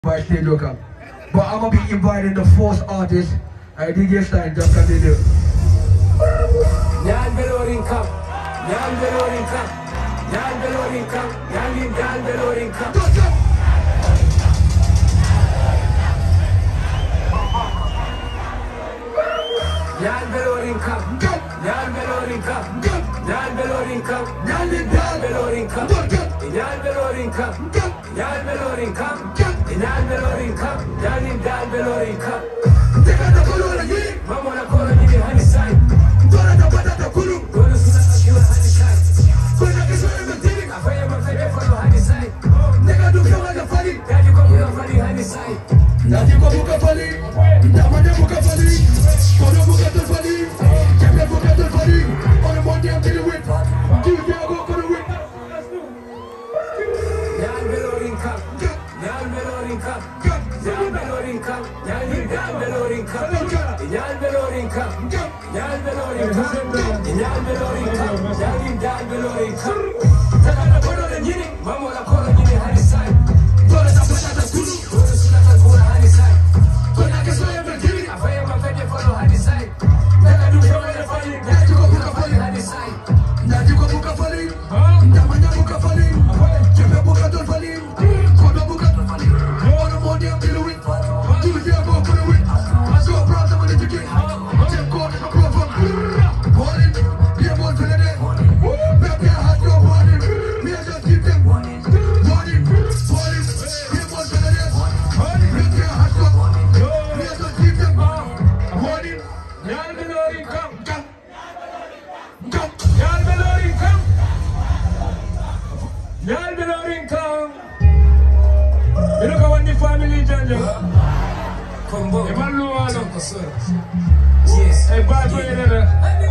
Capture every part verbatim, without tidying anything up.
by stage Localo. But I'm gonna be inviting the fourth artist, uh, D J Hussain, just continue. Nyal beloring cup, nyal beloring cup, nyal beloring cup, nyal nyal beloring cup. Nyal beloring cup, nyal beloring cup, nyal beloring cup, nyal nyal beloring cup, nyal beloring cup, nyal beloring cup, nyal beloring cup, nyal nyal beloring cup. Take out the color again, mama na color ni honey side. Dora da bada da kulu, dora suna kiwa honey side. Kuna kesho everything, afaya mafanya follow honey side. Nigga do kama ga fali, daddy ko buka fali honey side. Daddy ko buka fali, damane buka fali. Kono buka to fali, kebe buka to fali. On the Monday I'm dealing with, Tuesday I go kono with. Nyal beloring cup, nyal beloring cup, nyal beloring cup, nyal nyal beloring cup, nyal beloring cup, nyal beloring cup, nyal beloring cup, nyal nyal beloring cup. Takana kono le nyini, mama la kono nyini hani side. Kono ta bata ta kulu, kono suna ta kura hani side. Kono keso everything, afaya mafanya follow hani side. Naka du kama le fali, nati ko buka fali hani side. Nati ko buka fali, ndamanya buka fali, kebe buka to fali, kono buka to fali. On the Monday I'm dealing with, Tuesday I go kono with. So proud of the ticket, take call the problem. Morning, yeah boy to the day. Baby I had no warning, me I just keep them. Morning, morning, yeah boy to the day. Baby I had no warning, me I just keep them. Morning, nyal beloring come, come, come, nyal beloring come, nyal beloring come. You look at what the family janja. Kombonka, Localo. Yes. Hey, bad boy, Dada.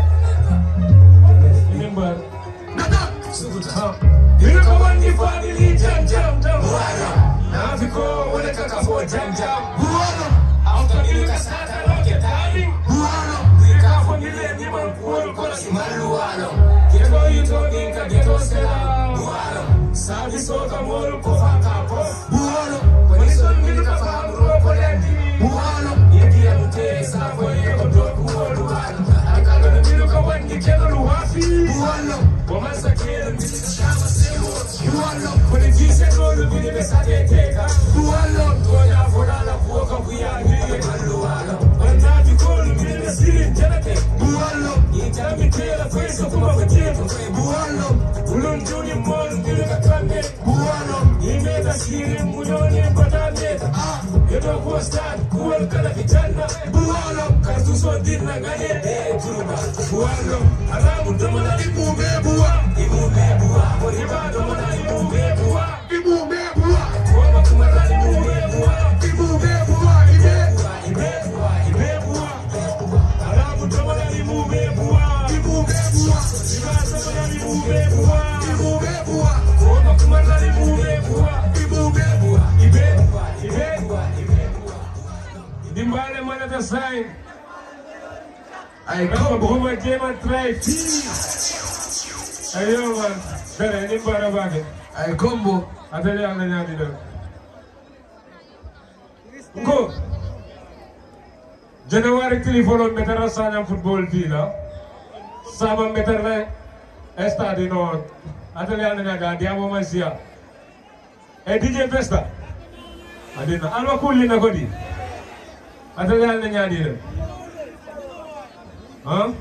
Remember. Dada. You look at what the family janja. Now if you go, what the kaka for janja. After you look at Satan, look at timing. We can't forget anyone who will call us Localo. Get all you talking, get all set up. Service of the world, Kofaka. When it's on me, the farm, Localo. Yeti ya mute, safo yeko doku Localo. Akala na miluka wangi keno luwafi. Wamasa kero misi shama semo. When it is a goal, we need a Saturday taker. Toya forala kuoka kuyani. When not you call, we need a ceiling generator. Yita mi tela face of my potato. Ulun juni mon, we need a candle. You made a ceiling, we don't need but I made. You don't go stand, who will call a vijana? Bualo, Cartuso did not get a Juba. Bualo, Arabu Domana, Ibu Bebua, Ibu Bebua, Boriba Domana, Ibu Bebua, Ibu Bebua, Wama Kumara, Ibu Bebua, Ibu Bebua, Ibebua, Ibebua, Arabu Domana, Ibu Bebua, Ibu Bebua, Iba Domana, Ibu Bebua, Ibu Bebua, Wama Kumara, Ibu Bebua, Ibu Bebua, Ibebua, Ibebua. Dimbale man at the side. I come home and came and try tea. I know man. Better any part of it. I combo. I tell you, I'm going to do. Go. January telephone better Hussain football field. Sama better estadi no. I tell you, I'm going to do. Diamo Masia. A D J Festa. I didn't know. I'm not cool in a body. I tell you, I'm going to do. Huh?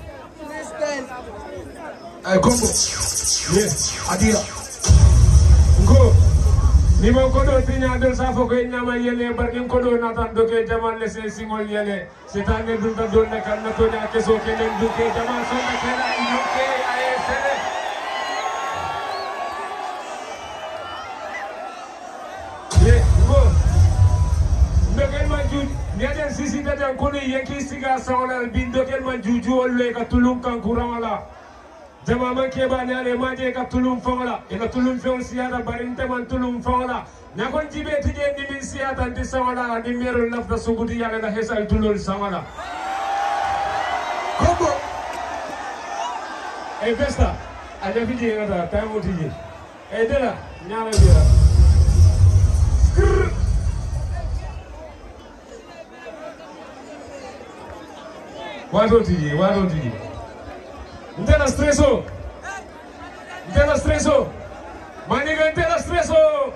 I combo. Yes. Adia. Go. Nimo kodo tinya del safo ko nyama yele barkin kodo natan doke jaman le se singol yele setane dun ta don ne kan na to nya keso kenen duke jaman so na kera inoke aye sere. Ye go. Ndokel manju niaden sisi tajan kono yeki siga sawala bindo kel manjuju olle ka tulum kan kuramala. Jama man keba nyale maje ka tulum fongola ina tulum fon siata barinte man tulum fongola nyakon jibe tije ni min siata ndi sawala ni mero lafta suguti yale na hesal tulul sawala kombo e besta aja fiji ngata tamu tije e dela nyale bira Wato tiji, wato tiji. Ntela streso. Ntela streso. Maniga ntela streso.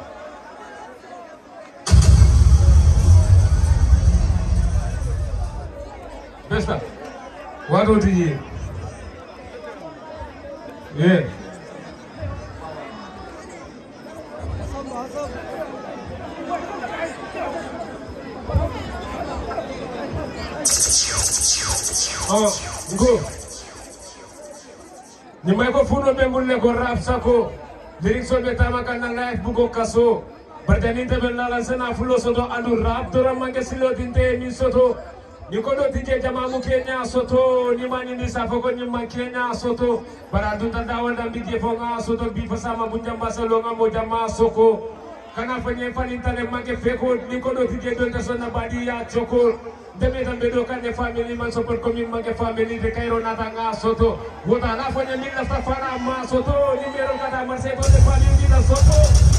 Besta. Wato tiji. Yeah. Oh, go. Ni mai ko funo be mulle ko rap sako. Lyrics on betama kan live bugo kaso. Bardani te bel nala sana fulo soto andu rap dora mange silo dinte mi soto. Ni ko do tije jama mu Kenya soto. Ni mani ni safo ko ni man Kenya soto. Baradu tanda wanda bije fonga soto bi pasama bunjamba salonga mo jama soko. Kana fanye falintale mange feko ni ko do tije do tasona badi ya choko. Demi dan bedo kan family man support komin mange family de Cairo natanga soto. Wota la fanya mila safara ma soto. Ni mero kada marseto de family la soto.